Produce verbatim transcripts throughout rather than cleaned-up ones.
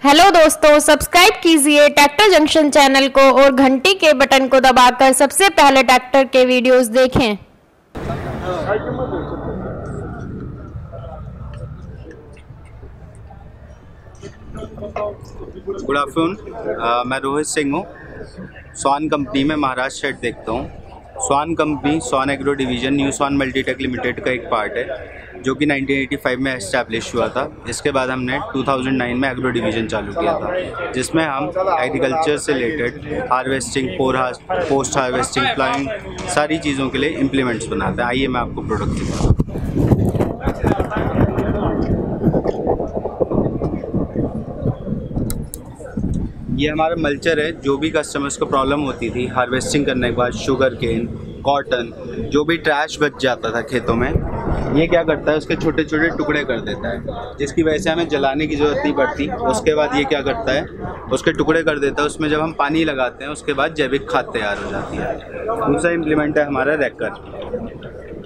Hello दोस्तों, subscribe कीजिए tractor junction channel को और घंटी के बटन को दबाकर सबसे पहले ट्रैक्टर के वीडियोस देखें। गुड आफ्टरनून, मैं रोहित सिंह हूँ। स्वान कंपनी में महाराष्ट्र शेड देखता हूँ। Swan company Swan Agro division New Swan Multitech Limited का एक पार्ट है जो कि नाइनटीन एटी फाइव में एस्टैब्लिश हुआ था। इसके बाद हमने टू थाउज़ेंड नाइन में एग्रो डिवीज़न चालू किया था, जिसमें हम एग्रीकल्चर से रिलेटेड हार्वेस्टिंग, पोस्ट हार्वेस्टिंग, प्लाइंग सारी चीज़ों के लिए इम्प्लीमेंट्स बनाते हैं। आइए मैं आपको प्रोडक्ट दिखाता हूँ। ये हमारा मल्चर है। जो भी कस्टमर्स को प्रॉब्लम होती थी हार्वेस्टिंग करने के बाद, शुगर केन, कॉटन, जो भी ट्रैश बच जाता था खेतों में, ये क्या करता है, उसके छोटे छोटे टुकड़े कर देता है, जिसकी वजह से हमें जलाने की ज़रूरत नहीं पड़ती। उसके बाद ये क्या करता है, उसके टुकड़े कर देता है। उसमें जब हम पानी लगाते हैं उसके बाद जैविक खाद तैयार हो जाती है। दूसरा इम्प्लीमेंट है हमारा रैकर।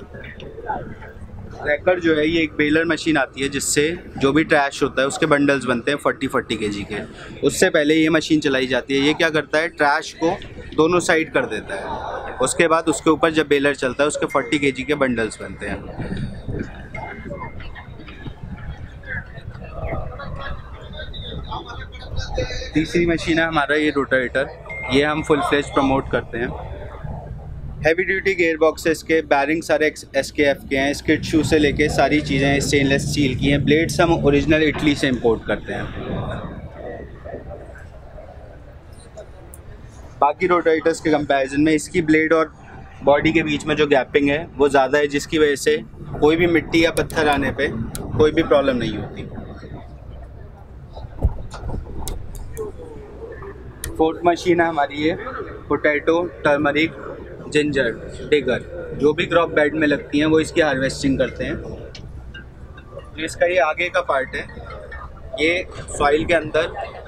रैकर जो है ये एक बेलर मशीन आती है जिससे जो भी ट्रैश होता है उसके बंडल्स बनते हैं फोर्टी फोर्टी के जी के। उससे पहले ये मशीन चलाई जाती है। ये क्या करता है, ट्रैश को दोनों साइड कर देता है। उसके बाद उसके ऊपर जब बेलर चलता है उसके फोर्टी के जी के बंडल्स बनते हैं। तीसरी मशीन है हमारा ये रोटावेटर। ये हम फुल फ्लेज प्रमोट करते हैं। हैवी ड्यूटी गेयर बॉक्सेस के बैरिंग सारे एस के एफ के हैं। स्किड शू से लेके सारी चीज़ें स्टेनलेस स्टील की हैं। ब्लेड्स हम ओरिजिनल इटली से इंपोर्ट करते हैं। बाकी रोटावेटर्स के कंपैरिजन में इसकी ब्लेड और बॉडी के बीच में जो गैपिंग है वो ज़्यादा है, जिसकी वजह से कोई भी मिट्टी या पत्थर आने पे कोई भी प्रॉब्लम नहीं होती। फोर्थ मशीन है हमारी ये पोटैटो, टर्मरिक, जिंजर, डिगर, जो भी क्रॉप बेड में लगती हैं वो इसकी हार्वेस्टिंग करते हैं। तो इसका ये आगे का पार्ट है। ये सॉइल के अंदर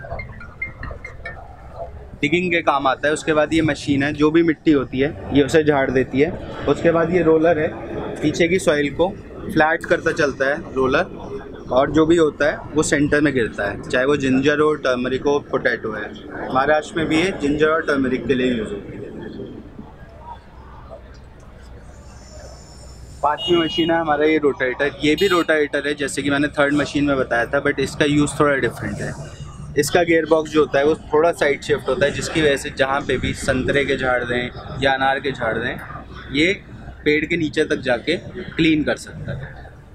डिगिंग के काम आता है। उसके बाद ये मशीन है, जो भी मिट्टी होती है ये उसे झाड़ देती है। उसके बाद ये रोलर है, पीछे की सॉइल को फ्लैट करता चलता है रोलर, और जो भी होता है वो सेंटर में गिरता है, चाहे वो जिंजर हो, टर्मरिक हो, पोटैटो है। महाराष्ट्र में भी ये जिंजर और टर्मरिक के लिए यूज़ होती है। पांचवी मशीन है हमारा ये रोटावेटर। ये भी रोटावेटर है जैसे कि मैंने थर्ड मशीन में बताया था, बट इसका यूज़ थोड़ा डिफरेंट है। इसका गियर बॉक्स जो होता है वो थोड़ा साइड शिफ्ट होता है, जिसकी वजह से जहाँ पे भी संतरे के झाड़ दें या अनार के झाड़ दें, ये पेड़ के नीचे तक जाके क्लीन कर सकता है।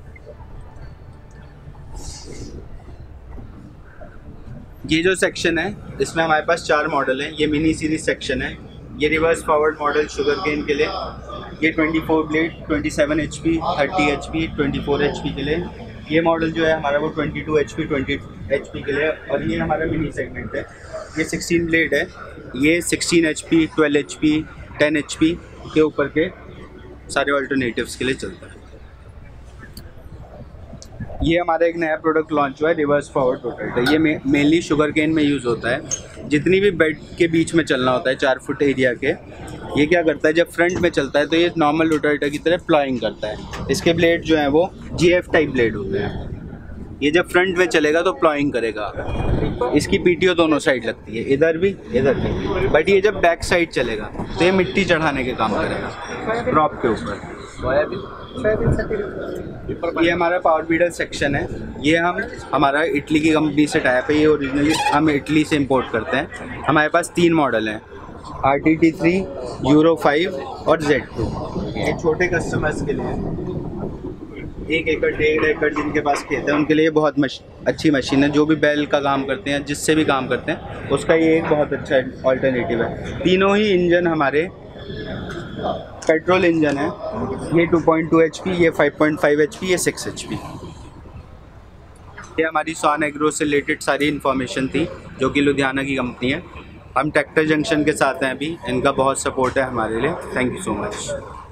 ये जो सेक्शन है इसमें हमारे पास चार मॉडल हैं। ये मिनी सीरीज सेक्शन है। ये reverse forward model sugarcane के लिए। ये twenty four blade, twenty seven H P, thirty H P, twenty four H P के लिए। ये मॉडल जो है हमारा वो twenty two H P, twenty H P के लिए। और ये हमारा मिनी सेगमेंट है। ये सिक्सटीन ब्लेड है। ये sixteen H P, twelve H P, ten H P के ऊपर के सारे ऑल्टरनेटिव्स के लिए चलता है। ये हमारा एक नया प्रोडक्ट लॉन्च हुआ है, रिवर्स फॉरवर्ड रोटावेटर। ये मेनली शुगर केन में यूज़ होता है। जितनी भी बेड के बीच में चलना होता है चार फुट एरिया के, ये क्या करता है, जब फ्रंट में चलता है तो ये नॉर्मल रोटावेटर की तरह प्लॉइंग करता है। इसके ब्लेड जो हैं वो जी एफ टाइप ब्लेड होते हैं। ये जब फ्रंट में चलेगा तो प्लॉइंग करेगा। इसकी पीटीओ दोनों साइड लगती है, इधर भी इधर भी। बट ये जब बैक साइड चलेगा तो ये मिट्टी चढ़ाने के काम करेगा क्रॉप के ऊपर। ये हमारा पावर बीडर सेक्शन है। ये हम हमारा इटली की कंपनी से टाइप है। ये ओरिजिनली हम इटली से इंपोर्ट करते हैं। हमारे पास तीन मॉडल हैं, R T T three, Euro five और जेड टू। ये छोटे कस्टमर्स के लिए, एक एकड़ डेढ़ एकड़ जिनके पास खेत है उनके लिए बहुत मश, अच्छी मशीन है। जो भी बैल का काम करते हैं, जिससे भी काम करते हैं, उसका ये एक बहुत अच्छा ऑल्टरनेटिव है। तीनों ही इंजन हमारे पेट्रोल इंजन है। ये two point two H P, ये five point five H P, ये सिक्स एच पी। ये हमारी स्वान एग्रो से रिलेटेड सारी इन्फॉर्मेशन थी, जो कि लुधियाना की कंपनी है। हम ट्रैक्टर जंक्शन के साथ हैं अभी। इनका बहुत सपोर्ट है हमारे लिए। Thank you so much.